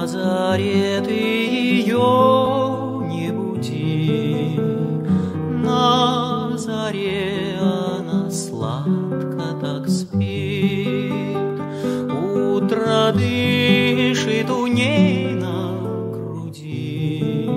заре ты ее не буди, на заре она сладко так спит, утро дышит у ней на груди,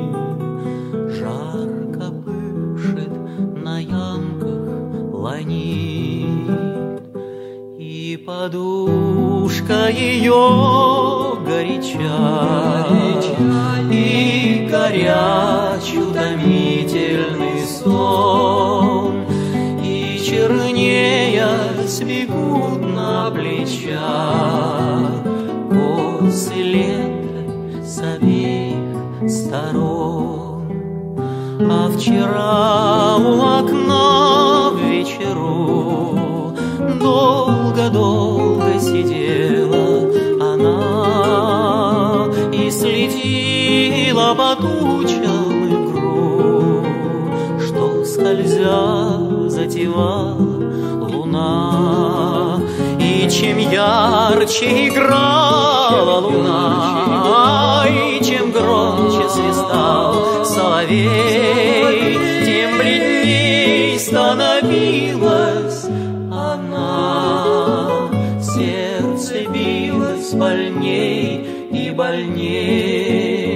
жарко пышет на ямках ланит, и подушка ее горяча, и горяч утомительный сон, и чернея бегут на плечах косы ленты с обеих сторон. А вчера у окна в вечеру долго-долго сидела она и следила по тучам игру, что скользя затевала луна. И чем ярче играла луна, и чем громче свистал соловей, тем бледней становилась она. Сердце билось больней и больней.